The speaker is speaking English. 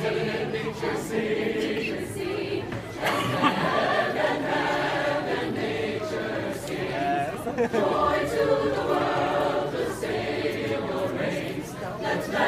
nature sing. Heaven, nature sing. Yes. Joy to the world, the Savior reigns. Let's